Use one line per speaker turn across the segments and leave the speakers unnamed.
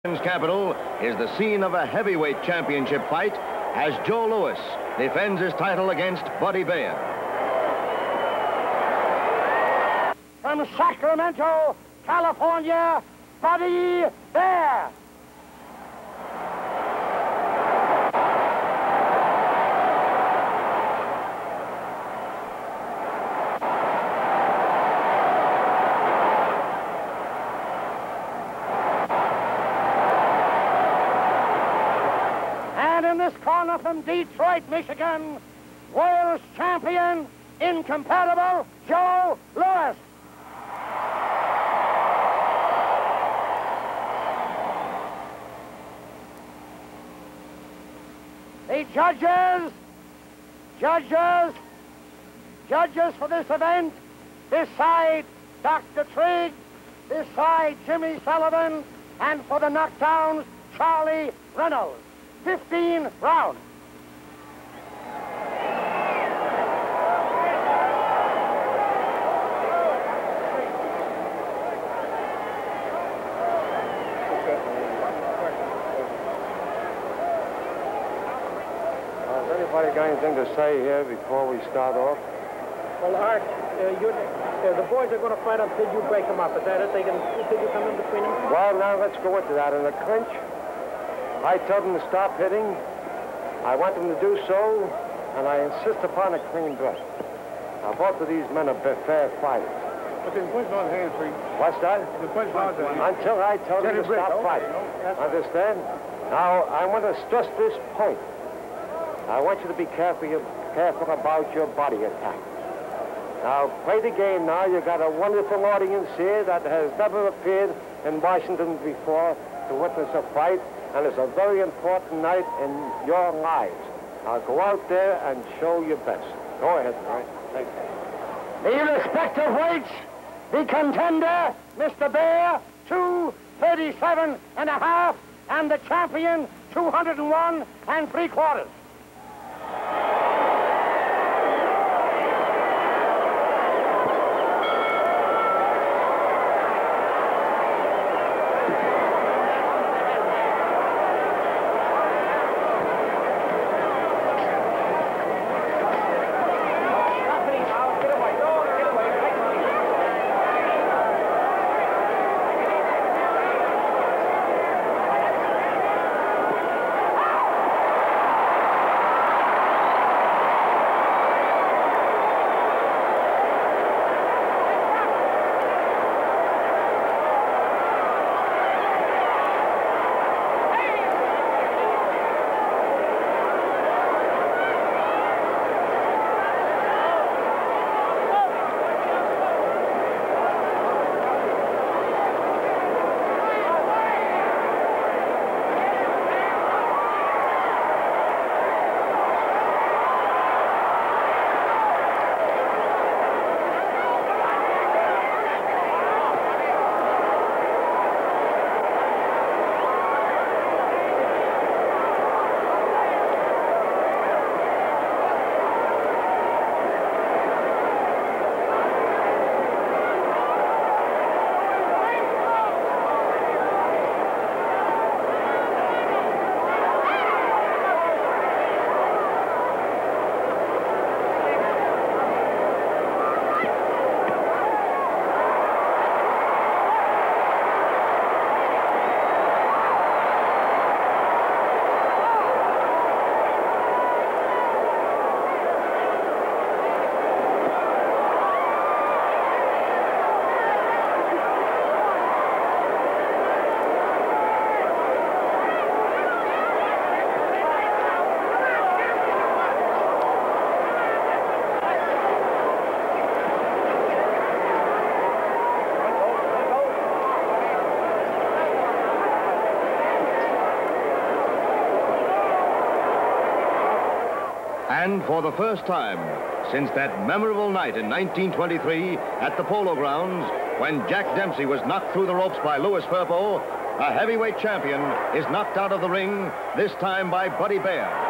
Capital is the scene of a heavyweight championship fight as Joe Louis defends his title against Buddy Baer.
From Sacramento, California, Buddy Baer. In this corner from Detroit, Michigan, world's champion, incomparable Joe Louis. The judges for this event, this side Dr. Trigg, this side Jimmy Sullivan, and for the knockdowns, Charlie Reynolds. 15 rounds.
Has anybody got anything to say here before we start off?
Well, Art, the boys are going to fight until you break them up. Is that it? Until you come in between them?
Well, now let's go into that. In the clinch, I told them to stop hitting. I want them to do so, and I insist upon a clean break. Now, both of these men are fair fighters.
But they punch on hands, free.
What's that?
They punch on hands.
Until I tell them to stop fighting. Understand? Now, I want to stress this point. I want you to be careful about your body attack. Now, play the game now. You've got a wonderful audience here that has never appeared in Washington before to witness a fight. And it's a very important night in your lives. Now go out there and show your best. Go ahead, all right? Thank you.
The respective weights, the contender, Mr. Baer, 237.5, and the champion, 201 3/4.
And for the first time since that memorable night in 1923 at the Polo Grounds, when Jack Dempsey was knocked through the ropes by Louis Firpo, a heavyweight champion is knocked out of the ring, this time by Buddy Baer.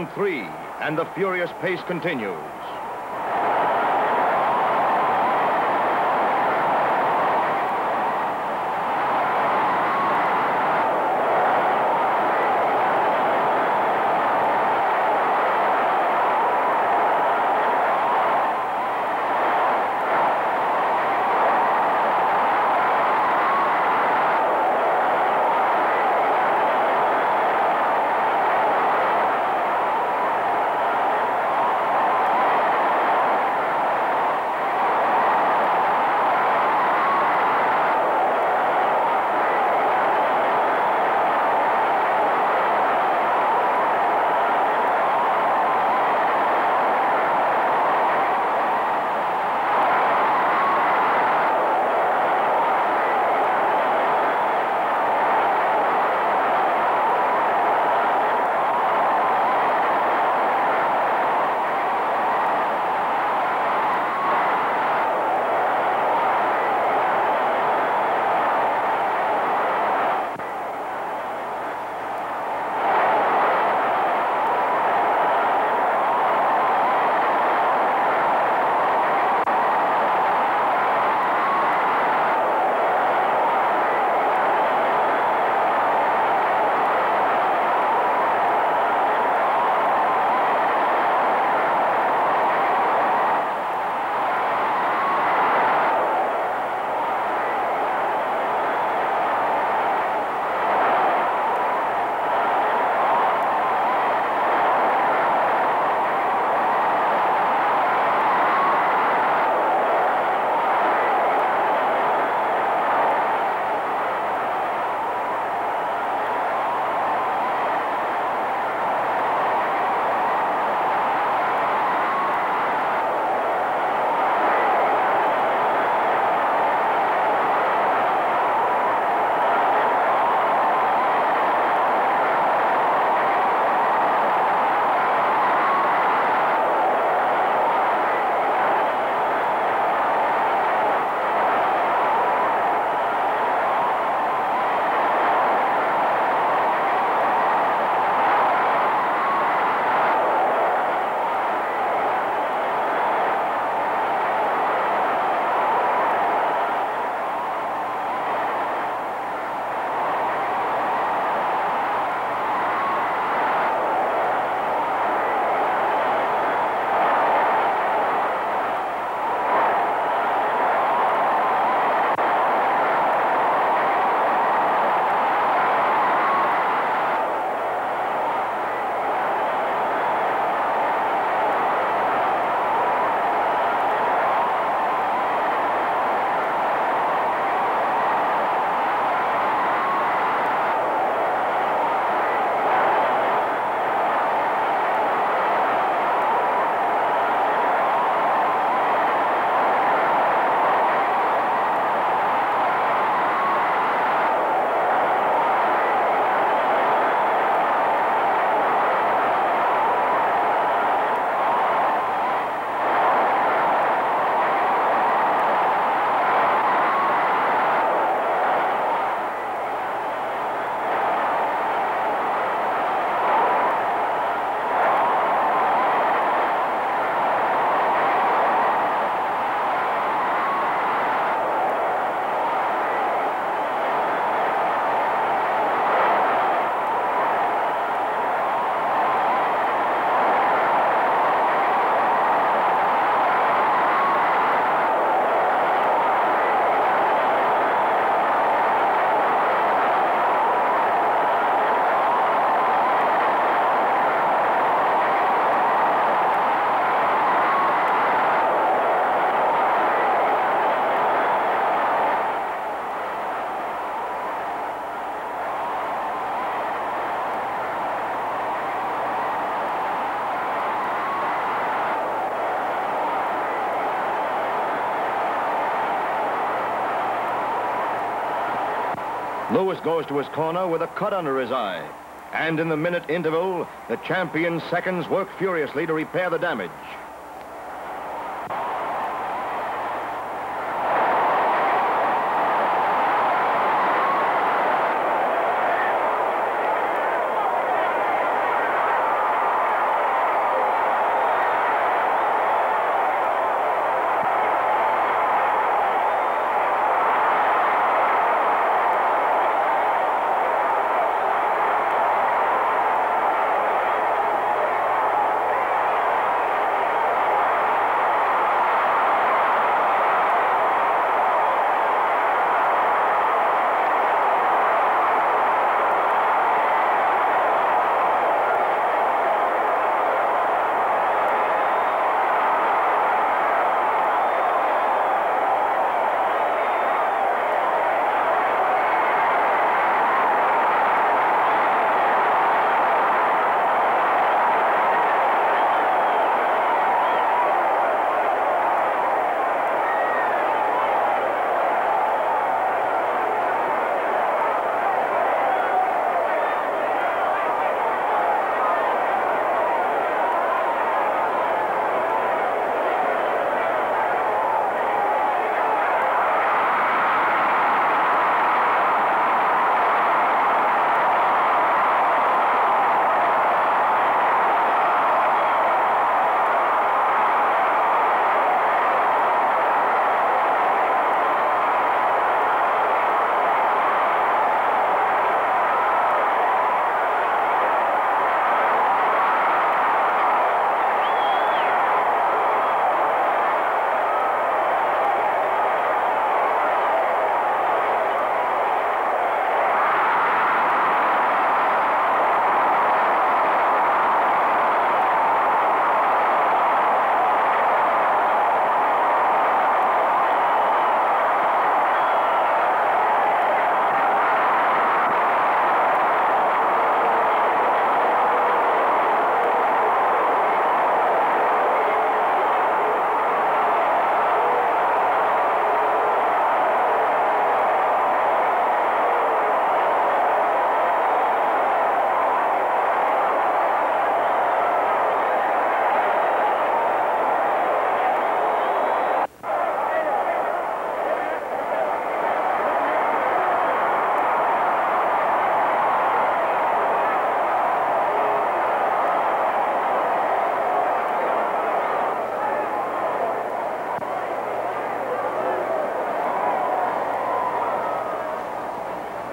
round 3, and the furious pace continues. Lewis goes to his corner with a cut under his eye. And in the minute interval, the champion's seconds work furiously to repair the damage.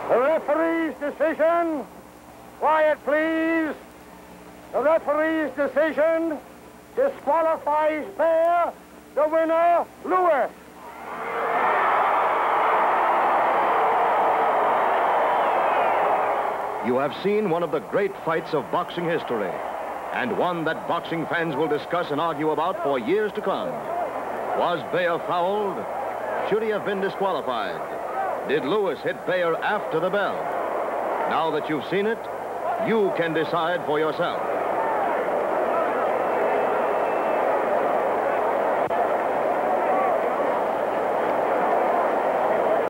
The referee's decision. Quiet, please. The referee's decision disqualifies Baer. The winner, Lewis.
You have seen one of the great fights of boxing history, and one that boxing fans will discuss and argue about for years to come. Was Baer fouled? Should he have been disqualified? Did Lewis hit Baer after the bell? Now that you've seen it, you can decide for yourself.